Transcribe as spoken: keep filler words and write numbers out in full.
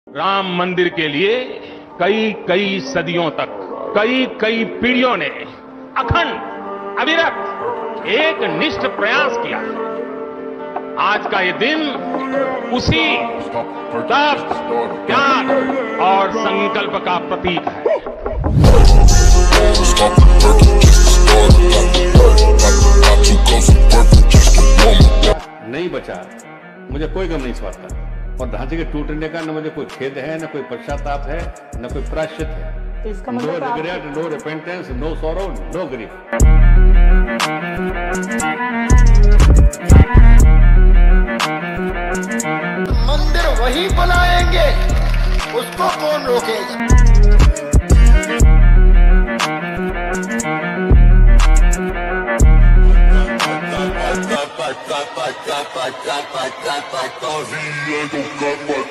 राम मंदिर के लिए कई कई सदियों तक कई कई पीढ़ियों ने अखंड अविरत एक निष्ठ प्रयास किया। आज का ये दिन उसी तप, त्याग और संकल्प का प्रतीक है। नहीं बचा, मुझे कोई गम नहीं इस बात का, और ढांचे के टूटने का न मुझे कोई खेद है, न कोई पश्चाताप है, न कोई प्रायश्चित है। No regret, no repentance, no sorrow, no grief. मंदिर वही बनाएंगे, उसको कौन रोकेगा। Cause he ain't gon' cut my